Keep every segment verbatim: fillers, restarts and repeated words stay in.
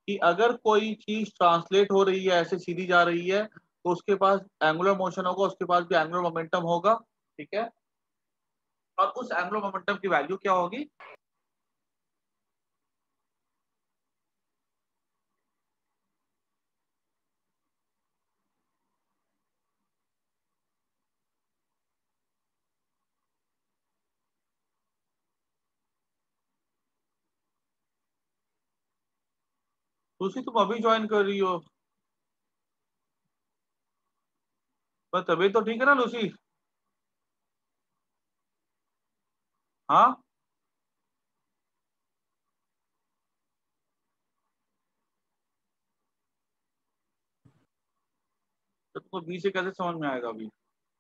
कि अगर कोई चीज ट्रांसलेट हो रही है, ऐसे सीधी जा रही है, तो उसके पास एंगुलर मोशन होगा, उसके पास भी एंगुलर मोमेंटम होगा, ठीक है। और उस एंगुलर मोमेंटम की वैल्यू क्या होगी? लूसी तुम अभी ज्वाइन कर रही हो, पर तबीयत तो ठीक है ना लूसी? हाँ, तो तुमको बी से कैसे समझ में आएगा अभी?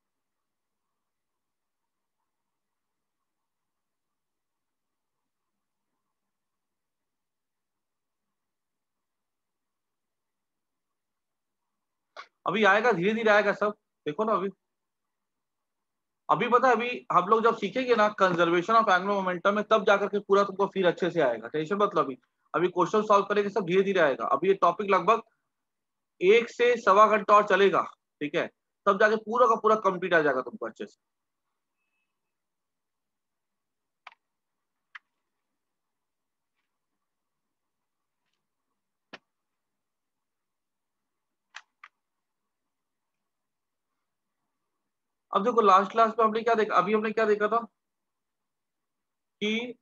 अभी आएगा, धीरे धीरे आएगा सब, देखो ना अभी। अभी पता है, अभी हम लोग जब सीखेंगे ना कंजर्वेशन ऑफ एंगुलर मोमेंटम में, तब जाकर के पूरा तुमको फिर अच्छे से आएगा, टेंशन मतलब। अभी अभी क्वेश्चन सॉल्व करेंगे, सब धीरे धीरे आएगा। अभी ये टॉपिक लगभग एक से सवा घंटा और चलेगा, ठीक है, तब जाके पूरा का पूरा कंप्लीट आ जाएगा तुमको अच्छे से। अब देखो, लास्ट क्लास में हमने क्या देखा, अभी हमने क्या देखा था कि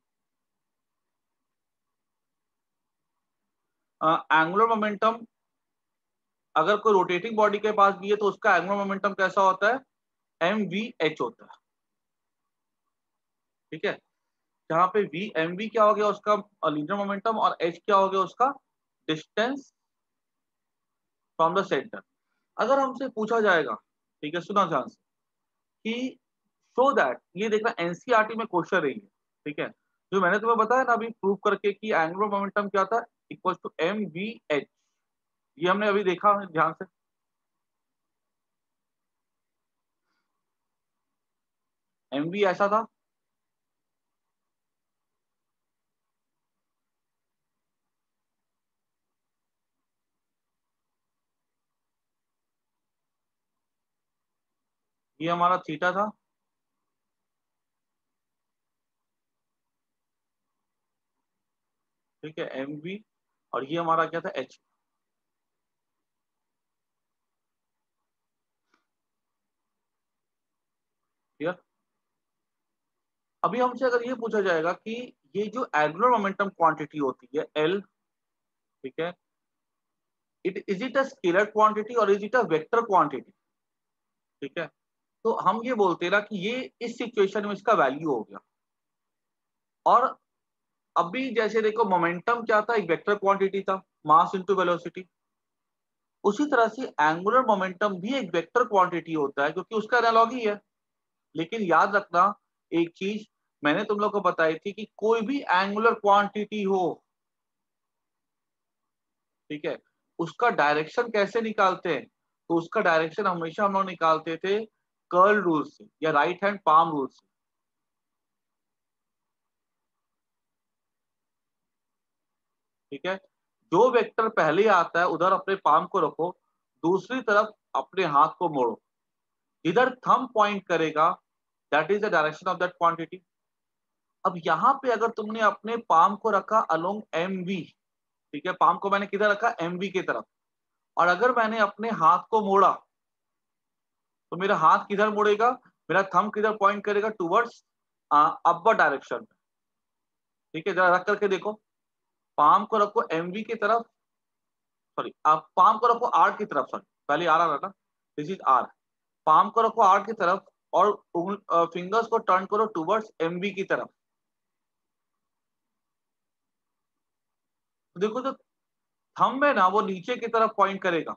एंगुलर मोमेंटम अगर कोई रोटेटिंग बॉडी के पास भी है, तो उसका एंगुलर मोमेंटम कैसा होता है? एम वी एच होता है, ठीक है। जहां पे वी एम वी क्या हो गया उसका लीनियर मोमेंटम, और एच क्या हो गया उसका डिस्टेंस फ्रॉम द सेंटर। अगर हमसे पूछा जाएगा, ठीक है, सुना ध्यान से, कि शो दैट, ये देखना एनसीईआरटी में क्वेश्चन रही है, ठीक है, जो मैंने तुम्हें बताया ना अभी प्रूव करके कि एंगुलर मोमेंटम क्या था, equal to M V H. ये हमने अभी देखा ध्यान से, एम वी ऐसा था, ये हमारा थीटा था, ठीक है, एम वी, और ये हमारा क्या था, एच। क्लियर? अभी हमसे अगर ये पूछा जाएगा कि ये जो एंगुलर मोमेंटम क्वांटिटी होती है एल, ठीक है, it is it a scalar quantity और is it a vector quantity, ठीक है। तो हम ये बोलते हैं ना कि ये इस सिचुएशन में इसका वैल्यू हो गया। और अभी जैसे देखो, मोमेंटम क्या था, एक वेक्टर क्वांटिटी था, मास इनटू वेलोसिटी। उसी तरह से एंगुलर मोमेंटम भी एक वेक्टर क्वांटिटी होता है, क्योंकि उसका एनालॉजी है। लेकिन याद रखना एक चीज, मैंने तुम लोग को बताई थी कि कोई भी एंगुलर क्वांटिटी हो, ठीक है, उसका डायरेक्शन कैसे निकालते हैं? तो उसका डायरेक्शन हमेशा हम लोग निकालते थे कर्ल रूल से या राइट हैंड पाम रूल से, ठीक है। जो वेक्टर पहले आता है उधर अपने पाम को रखो, दूसरी तरफ अपने हाथ को मोड़ो, इधर थंब पॉइंट करेगा, that is the direction of that quantity. अब यहाँ पे अगर तुमने अपने पाम को रखा अलोंग एम वी, ठीक है, पाम को मैंने किधर रखा, एम वी की तरफ, और अगर मैंने अपने हाथ को मोड़ा, तो मेरा हाथ किधर मुड़ेगा, मेरा थंब किधर पॉइंट करेगा, टुवर्ड्स अपर डायरेक्शन में, ठीक है। जरा रख करके देखो, पाम को रखो एमवी की तरफ, सॉरी, आप पाम को रखो आर की तरफ, सॉरी, पहले आर आ रहा था, दिस इज आर। पाम को रखो आर की तरफ, और फिंगर्स को टर्न करो टुवर्ड्स एमवी की तरफ। तो देखो, जो थंब है ना वो नीचे की तरफ पॉइंट करेगा,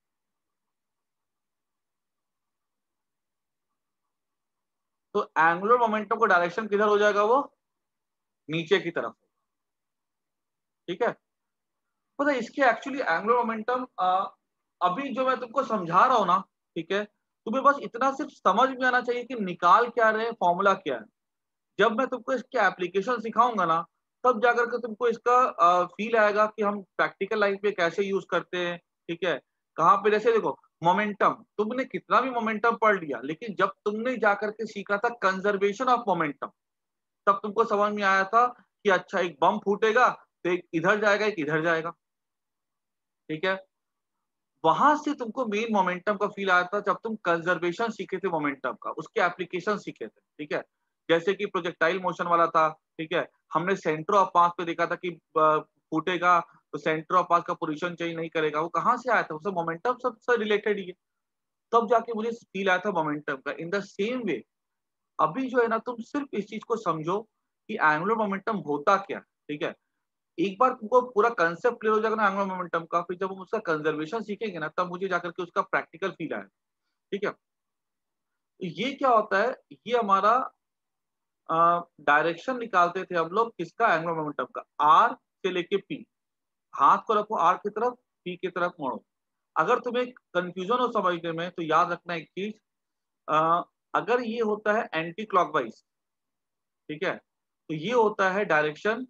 तो एंगुलर मोमेंटम का डायरेक्शन किधर हो जाएगा, वो नीचे की तरफ, ठीक है। पता है इसके एक्चुअली एंगुलर मोमेंटम, अभी जो मैं तुमको समझा रहा हूं ना, ठीक है, तुम्हें बस इतना सिर्फ समझ में आना चाहिए कि निकाल क्या रहे, फॉर्मूला क्या है। जब मैं तुमको इसके एप्लीकेशन सिखाऊंगा ना, तब जाकर के तुमको इसका फील आएगा कि हम प्रैक्टिकल लाइफ में कैसे यूज करते हैं। ठीक है, कहाँ पे, जैसे देखो मोमेंटम, तुमने कितना भी मोमेंटम पढ़ लिया, लेकिन जब तुमने जाकर के सीखा था कंजर्वेशन ऑफ मोमेंटम, तब तुमको समझ में आया था कि अच्छा एक बम फूटेगा तो एक इधर जाएगा, एक इधर जाएगा। ठीक है, वहां से तुमको मेन मोमेंटम का फील आया था जब तुम कंजर्वेशन सीखे थे मोमेंटम का, उसके एप्लीकेशन सीखे थे। ठीक है, जैसे कि प्रोजेक्टाइल मोशन वाला था। ठीक है, हमने सेंटर ऑफ मास पे देखा था कि फूटेगा तो सेंटर ऑफ मास का पोजीशन चेंज नहीं करेगा। वो कहाँ से आया था? उससे मोमेंटम सबसे रिलेटेड ही है। तब जाके मुझे फील आया था मोमेंटम का। इन द सेम वे अभी जो है ना, तुम सिर्फ इस चीज को समझो कि एंगुलर मोमेंटम होता क्या। ठीक है, एक बार तुमको पूरा कंसेप्ट क्लियर हो जाएगा ना एंगुलर मोमेंटम का, फिर जब हम उसका कंजर्वेशन सीखेंगे ना, तब मुझे जाकर के उसका प्रैक्टिकल फील आएगा। ठीक है, तो ये क्या होता है, ये हमारा डायरेक्शन निकालते थे हम लोग किसका, एंगुलर मोमेंटम का। आर से लेके पी, हाथ को रखो आर की तरफ, पी की तरफ मोड़ो। अगर तुम्हें कंफ्यूजन हो समझने में तो याद रखना एक चीज, अ, अगर ये होता है एंटी क्लॉकवाइज, ठीक है, तो ये होता है डायरेक्शन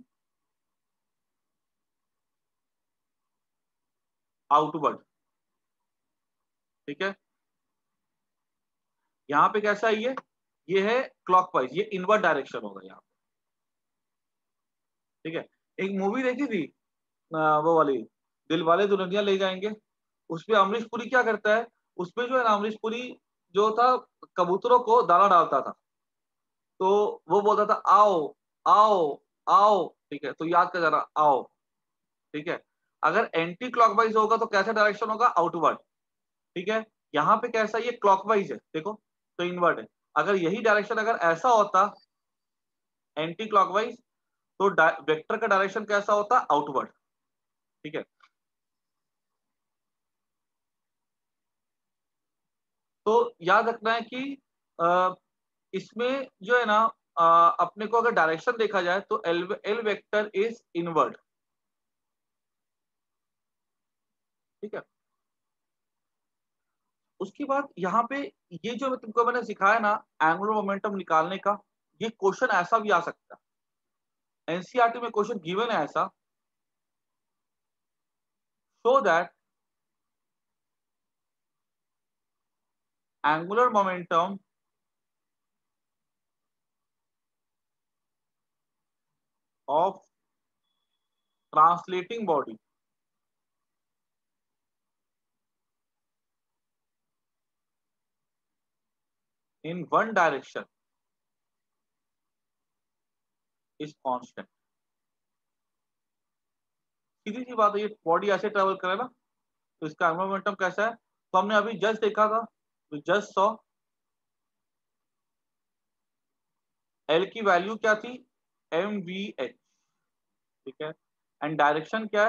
आउटवर्ड। ठीक है, यहाँ पे कैसा है, ये ये है क्लॉकवाइज, ये इनवर्ड डायरेक्शन होगा यहाँ पे। ठीक है, एक मूवी देखी थी अ, वो वाली दिल वाले दुल्हनिया ले जाएंगे, उसपे अमरीश पुरी क्या करता है, उसपे जो है ना अमरीश पुरी जो था कबूतरों को दाना डालता था, तो वो बोलता था आओ आओ आओ। ठीक है, तो याद कर जरा, आओ। ठीक है, अगर एंटी क्लॉकवाइज होगा तो कैसा डायरेक्शन होगा, आउटवर्ड। ठीक है, यहाँ पे कैसा, ये क्लॉकवाइज है देखो, तो इनवर्ड है। अगर यही डायरेक्शन अगर ऐसा होता एंटी क्लॉकवाइज, तो वेक्टर का डायरेक्शन कैसा होता, आउटवर्ड। ठीक है, तो याद रखना है कि आ, इसमें जो है ना, आ, अपने को अगर डायरेक्शन देखा जाए तो L L vector is inward. ठीक है, उसके बाद यहाँ पे ये जो मैं तुमको मैंने सिखाया ना एंगुलर मोमेंटम निकालने का, ये क्वेश्चन ऐसा भी आ सकता है, एनसीईआरटी में क्वेश्चन गिवन है ऐसा, so that angular momentum of translating body in one direction is constant. सीधी सी बात है, ये बॉडी ऐसे ट्रेवल करे ना, तो इसका एंगुलर मोमेंटम कैसा है, तो हमने अभी जस्ट देखा था, तो जस्ट सॉ एल की वैल्यू क्या थी, एम वी एच। ठीक है, एंड डायरेक्शन क्या है,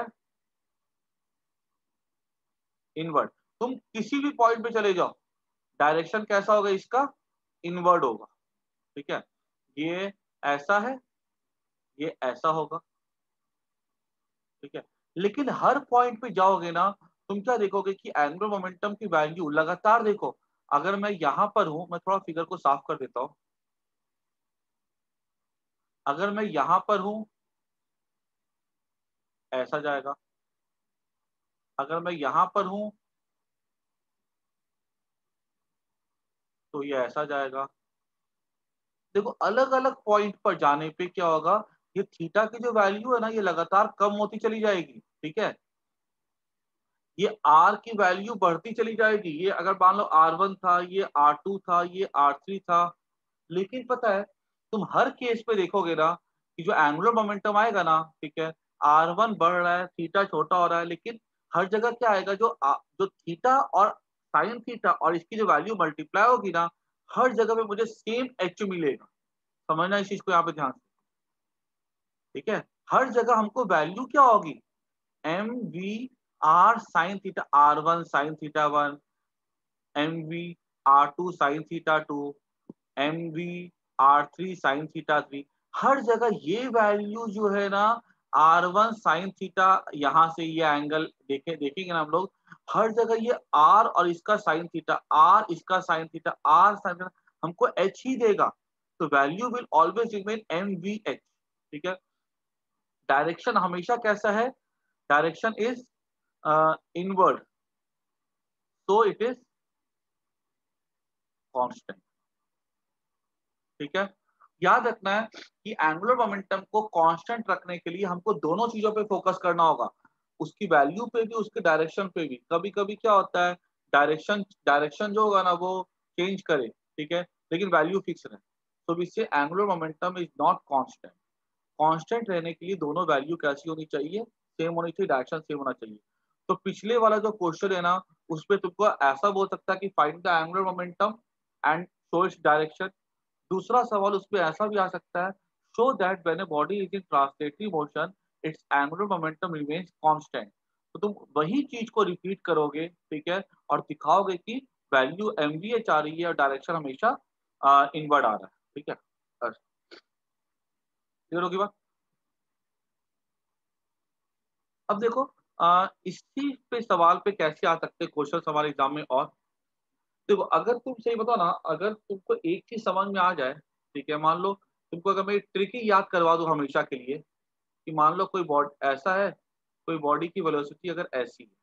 इनवर्ड। तुम किसी भी पॉइंट पे चले जाओ, डायरेक्शन कैसा होगा इसका, इनवर्ड होगा। ठीक है, ये ऐसा है, ये ऐसा होगा। ठीक है, लेकिन हर पॉइंट पे जाओगे ना, तुम क्या देखोगे कि एंगुलर मोमेंटम की वैल्यू लगातार देखो। अगर मैं यहां पर हूं, मैं थोड़ा फिगर को साफ कर देता हूं, अगर मैं यहां पर हूं ऐसा जाएगा, अगर मैं यहां पर हूं तो ये ऐसा जाएगा। देखो अलग अलग पॉइंट पर जाने पे क्या होगा, ये थीटा की जो वैल्यू है ना, ये लगातार कम होती चली जाएगी। ठीक है, ये आर की वैल्यू बढ़ती चली जाएगी। ये अगर मान लो आर वन था, ये आर टू था, ये आर थ्री था, लेकिन पता है तुम हर केस पे देखोगे ना कि जो एंगुलर मोमेंटम आएगा ना, ठीक है, आर वन बढ़ रहा है, थीटा छोटा हो रहा है, लेकिन हर जगह क्या आएगा, जो आ, जो थीटा और साइन थीटा और इसकी जो वैल्यू मल्टीप्लाई होगी ना, हर जगह पे मुझे सेम एच मिलेगा। समझना इस चीज को यहाँ पे ध्यान से। ठीक है, हर जगह हमको वैल्यू क्या होगी, M V R sine theta R one sine theta one, M V R two sine theta two, M V R three sine theta three. हर जगह ये वैल्यू जो है ना, आर वन साइन थीटा, यहाँ से ये एंगल देखे देखेंगे ना हम लोग, हर जगह ये आर और इसका साइन थीटा, आर इसका sine theta, R sine theta हमको एच ही देगा। तो value will always remain M V H. ठीक है, डायरेक्शन हमेशा कैसा है, direction is inward, so it is constant. ठीक है, याद रखना है कि एंगुलर मोमेंटम को कांस्टेंट रखने के लिए हमको दोनों चीजों पे फोकस करना होगा, उसकी वैल्यू पे भी, उसके डायरेक्शन पे भी। कभी कभी क्या होता है, डायरेक्शन डायरेक्शन जो होगा ना वो चेंज करे, ठीक है, लेकिन वैल्यू फिक्स रहे, तो इससे angular momentum is not constant. Constant रहने के लिए दोनों वैल्यू कैसी होनी चाहिए, सेम होनी चाहिए, डायरेक्शन सेम होना चाहिए। तो पिछले वाला जो क्वेश्चन है ना, उसपे तुमको ऐसा बोल सकता है कि find the angular momentum and show its direction. दूसरा सवाल उसपे ऐसा भी आ सकता है, show that when a body is in translatory motion its angular momentum remains constant. तो तुम वही चीज को रिपीट करोगे, ठीक है, और दिखाओगे कि वैल्यू एमवीएच आ रही है और डायरेक्शन हमेशा इनवर्ड आ रहा है। ठीक है, क्लियर होगी बात। अब देखो, आ, इसी पे सवाल पे कैसे आ सकते क्वेश्चन हमारे एग्जाम में। और देखो, अगर तुम सही बताओ ना, अगर तुमको एक चीज समझ में आ जाए, ठीक है, मान लो तुमको अगर मैं ट्रिक ही याद करवा दूं हमेशा के लिए, कि मान लो कोई बॉडी ऐसा है, कोई बॉडी की वेलोसिटी अगर ऐसी है,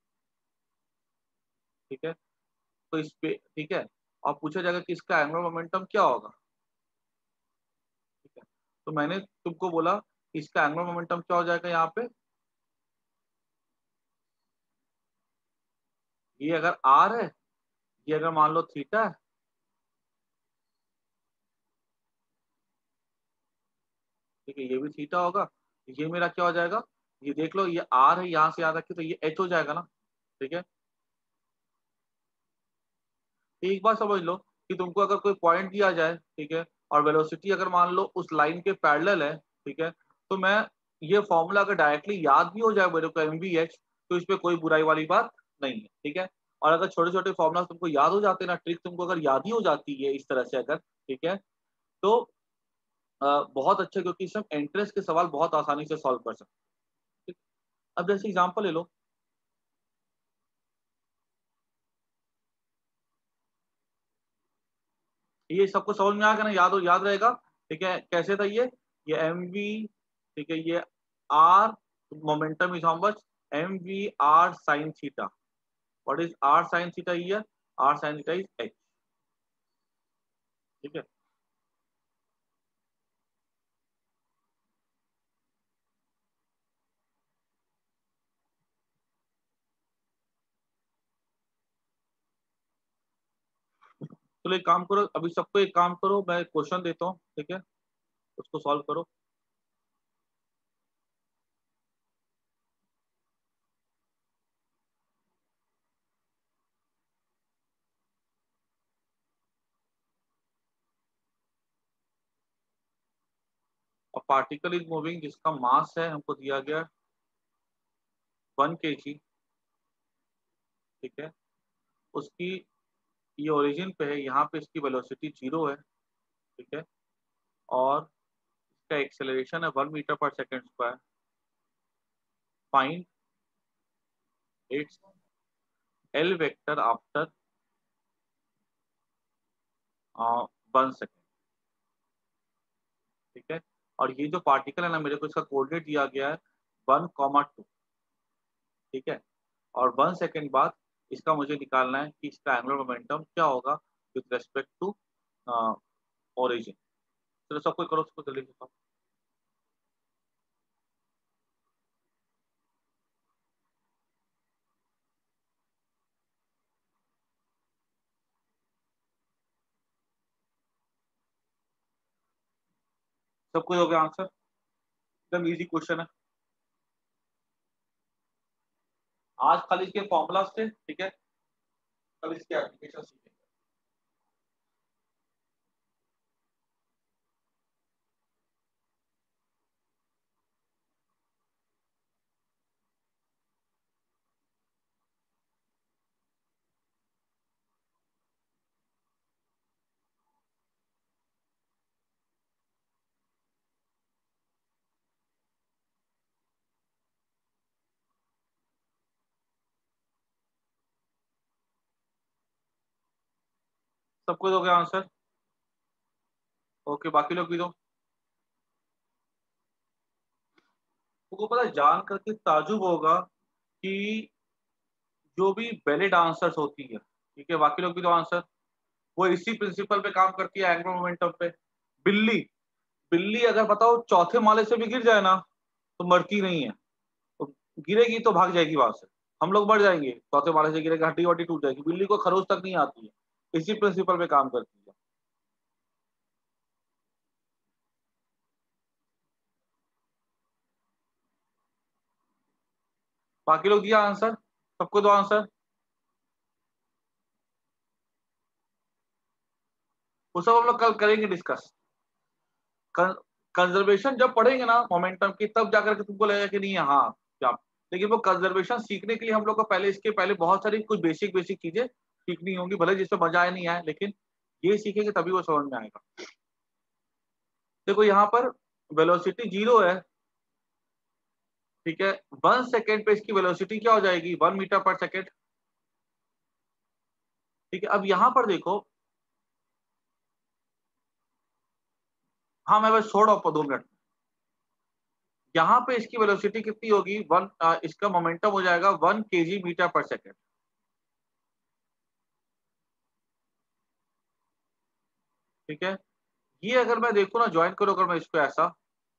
ठीक है, तो इस पे, ठीक है, और पूछा जाएगा कि इसका एंगुलर मोमेंटम क्या होगा, ठीक है, तो मैंने तुमको बोला कि इसका एंगुलर मोमेंटम क्या हो जाएगा यहाँ पे, ये अगर आर है, ये अगर मान लो थीटा है, ठीक है, ये भी थीटा होगा, ये मेरा क्या हो जाएगा, ये देख लो, ये आर है, यहाँ से याद रखिए, तो ये एच हो जाएगा ना। ठीक है, एक बात समझ लो कि तुमको अगर कोई पॉइंट दिया जाए, ठीक है, और वेलोसिटी अगर मान लो उस लाइन के पैरेलल है, ठीक है, तो मैं ये फॉर्मूला अगर डायरेक्टली याद भी हो जाए मेरे को एम बी एच, तो इस पे कोई बुराई वाली बात नहीं है। ठीक है, और अगर छोटे छोटे फॉर्मूला तुमको याद हो जाते हैं ना, ट्रिक तुमको अगर याद ही हो जाती है इस तरह से अगर, ठीक है, तो अ, बहुत अच्छा, क्योंकि इसमें एंट्रेंस के सवाल बहुत आसानी से सॉल्व कर सकते हैं। ठीक? अब जैसे एग्जाम्पल ले लो, ये सबको समझ में आ गया ना, याद हो, याद रहेगा। ठीक है, कैसे था ये ये एम वी, ठीक है, ये R, momentum is how much, M V R sine theta. What is R sine theta here, R sine theta is H. ठीक है, चलो एक काम करो, अभी सबको एक काम करो, मैं क्वेश्चन देता हूँ, ठीक है, उसको सॉल्व करो। और पार्टिकल इज मूविंग जिसका मास है हमको दिया गया वन के जी, ठीक है, उसकी, ये ओरिजिन पे है, यहाँ पे इसकी वेलोसिटी जीरो है, ठीक है, और इसका एक्सेलरेशन है वन मीटर पर second square. Find its L vector after one second. ठीक है, और ये जो पार्टिकल है ना, मेरे को इसका कोऑर्डिनेट दिया गया है वन कॉमा टू। ठीक है, और वन सेकेंड बाद इसका मुझे निकालना है कि इसका एंगुलर मोमेंटम क्या होगा विथ रेस्पेक्ट टू ओरिजिन। चलो सब कोई करो, उसको जल्दी से करो। सब कोई हो गया आंसर, एकदम इजी क्वेश्चन है। आज खाली इसके फॉर्मूलाज थे, ठीक है, अब इसके एप्लीकेशन सीखेंगे। सब कोई हो गया आंसर, ओके, बाकी लोग भी दो। लोगों को पता है, जान करके ताजुब होगा कि जो भी बेले डांसर्स होती है, ठीक है, बाकी लोग भी तो आंसर, वो इसी प्रिंसिपल पे काम करती है, एंगुलर मोमेंटम पे। बिल्ली बिल्ली अगर बताओ चौथे माले से भी गिर जाए ना तो मरती नहीं है, तो गिरेगी तो भाग जाएगी वहां से। हम लोग मर जाएंगे, चौथे माले से गिरेगा, हड्डी वड्डी टूट जाएगी। बिल्ली को खरोच तक नहीं आती है, इसी प्रिंसिपल पे काम करती है। बाकी लोग दिया आंसर, सबको दो आंसर। वो सब हम लोग कल करेंगे डिस्कस। कंजर्वेशन जब पढ़ेंगे ना मोमेंटम की, तब जाकर के तुमको लगेगा कि नहीं हाँ क्या। लेकिन वो कंजर्वेशन सीखने के लिए हम लोग को पहले, इसके पहले बहुत सारी कुछ बेसिक बेसिक चीजें सीखनी होंगी, भले जिसमें मजा आए नहीं आए, लेकिन ये सीखेंगे तभी वो समझ में आएगा। देखो यहाँ पर वेलोसिटी जीरो है, ठीक है, वन सेकेंड पे इसकी वेलोसिटी क्या हो जाएगी, वन मीटर पर सेकेंड। ठीक है, अब यहाँ पर देखो, हाँ मैं बस छोड़ रहा हूँ दो मिनट। यहाँ पे इसकी वेलोसिटी कितनी होगी, वन आ, इसका मोमेंटम हो जाएगा वन केजी मीटर पर सेकेंड। ठीक है, ये अगर मैं देखू ना, ज्वाइन करो अगर मैं इसको ऐसा,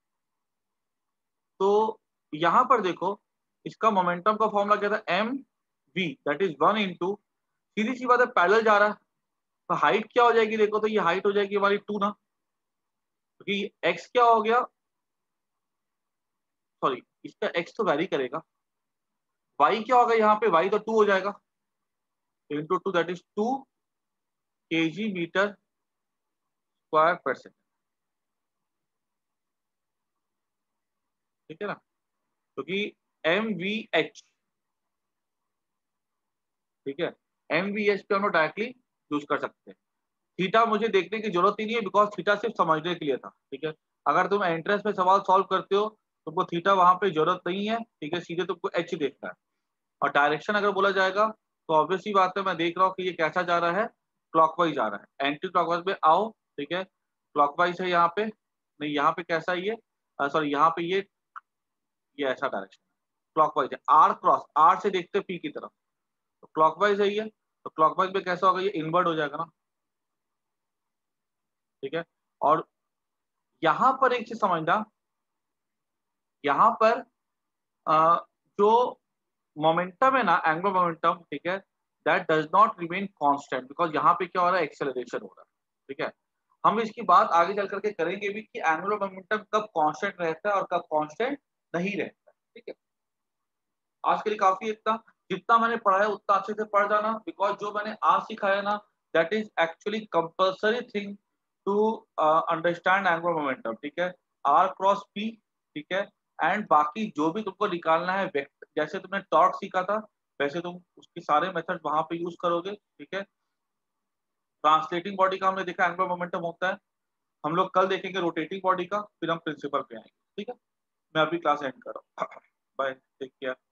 तो यहां पर देखो इसका मोमेंटम का फॉर्मूला क्या था, M V that is one into, सीधी सी बात है पैरेलल जा रहा है, तो हाइट क्या हो जाएगी, देखो तो ये हाइट हो जाएगी हमारी टू ना, क्योंकि एक्स क्या हो गया, सॉरी इसका एक्स तो वैरी करेगा, वाई क्या होगा यहाँ पे, वाई तो टू हो जाएगा, into two that is two K G metre square पर सेकेंड। ठीक है ना, क्योंकि एम वी एच, ठीक है, एम वी एच पे हम लोग डायरेक्टली यूज कर सकते हैं। थीटा मुझे देखने की जरूरत ही नहीं है, बिकॉज थीटा सिर्फ समझने के लिए था। ठीक है, अगर तुम एंट्रेंस में सवाल सॉल्व करते हो तुमको थीटा वहां पे जरूरत नहीं है, ठीक है, सीधे तुमको एच देखना है। और डायरेक्शन अगर बोला जाएगा तो ऑब्वियस ही बात है, मैं देख रहा हूँ कि ये कैसा जा रहा है, क्लॉकवाइज जा रहा है, एंटी क्लॉकवाइज में आओ, ठीक है, क्लॉकवाइज है यहाँ पे, नहीं यहाँ पे कैसा है ये, सॉरी यहाँ पे ये ये ऐसा डायरेक्शन क्लॉकवाइज है, आर क्रॉस, आर से देखते पी की तरफ, तो क्लॉकवाइज है ये, तो क्लॉकवाइज में कैसा होगा, ये इनवर्ट हो जाएगा ना। ठीक है, और यहां पर एक चीज समझना, यहाँ पर अ, जो मोमेंटम है ना, एंगुलर मोमेंटम, ठीक है, that does not remain constant, because यहाँ पे क्या हो रहा है, एक्सेलरेशन हो रहा है। ठीक है, हम इसकी बात आगे चल करके करेंगे भी कि एंगुलर मोमेंटम कब कांस्टेंट रहता है और कब कांस्टेंट नहीं रहता है। ठीक है, आज के लिए काफी है इतना, जितना मैंने पढ़ा है उतना अच्छे से पढ़ जाना, बिकॉज जो मैंने आज सिखाया ना, that is actually compulsory thing to understand angular momentum. ठीक है, आर क्रॉस पी, ठीक है, एंड बाकी जो भी तुमको निकालना है वेक्टर, जैसे तुमने टॉर्क सीखा था वैसे तुम उसके सारे मेथड वहां पे यूज करोगे। ठीक है, ट्रांसलेटिंग बॉडी का हमने देखा एंगुलर मोमेंटम होता है, हम लोग कल देखेंगे रोटेटिंग बॉडी का, फिर हम प्रिंसिपल पे आएंगे। ठीक है, मैं अभी क्लास एंड कर रहा हूँ। Bye, take care.